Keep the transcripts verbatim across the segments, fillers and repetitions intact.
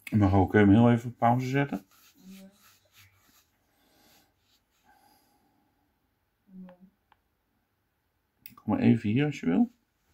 Je mag ook hem heel even op pauze zetten. Ja. Ja. Kom maar even hier als je wil.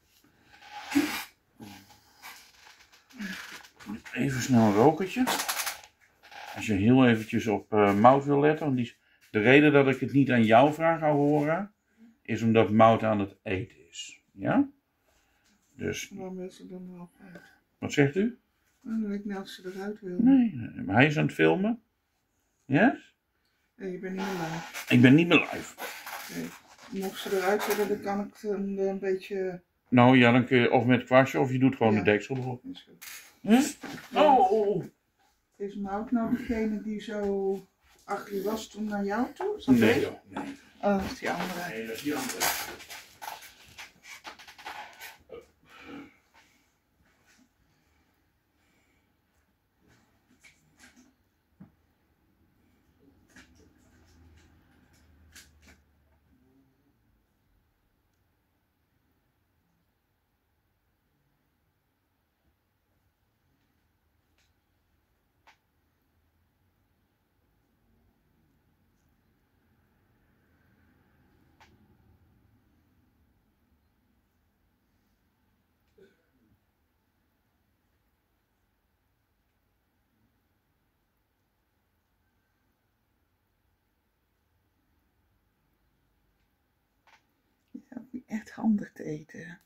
Even snel een rokertje. Als je heel eventjes op uh, Mout wil letten. Want die, de reden dat ik het niet aan jou vraag, Aurora, is omdat Mout aan het eten is. Ja? Dus. Waarom wil ze dan wel uit? Wat zegt u? Dan wil ik net als ze eruit wil. Nee, maar hij is aan het filmen. Ja? Nee, je bent niet meer live. Ik ben niet meer live. Nee. Mocht ze eruit willen, dan kan ik een, een beetje... Nou ja, dan kun je of met kwastje of je doet gewoon Ja. de deksel erop. Is goed. Hm? Oh! Is Mout nou degene die zo achter je was toen naar jou toe? Is dat Nee deze? joh, nee. Oh, dat is die andere. Nee, dat is die andere. Ja, ook niet echt handig te eten.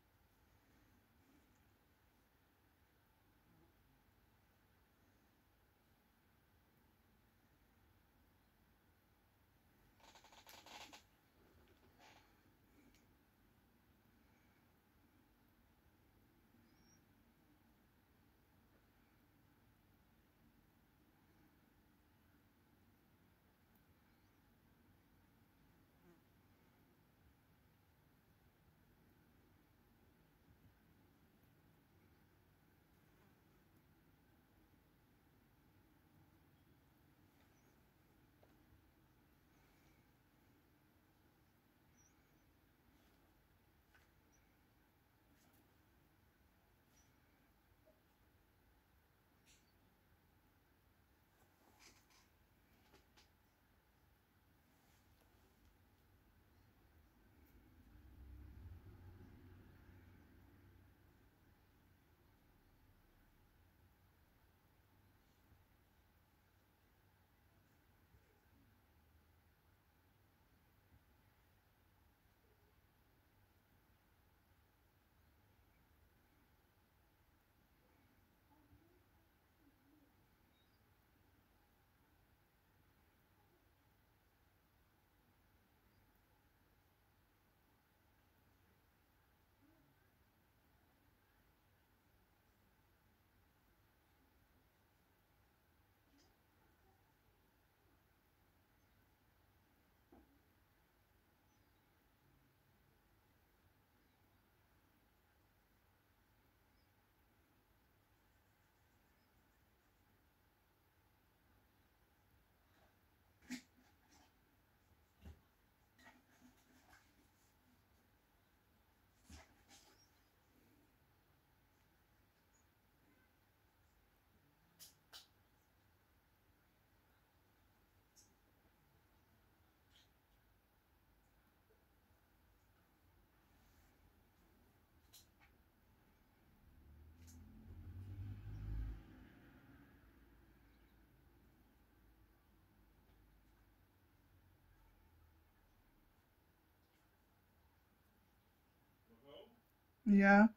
Ja.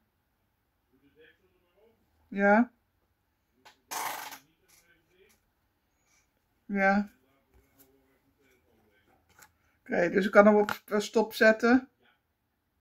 Ja. Ja. Oké, okay, dus ik kan hem op stop zetten.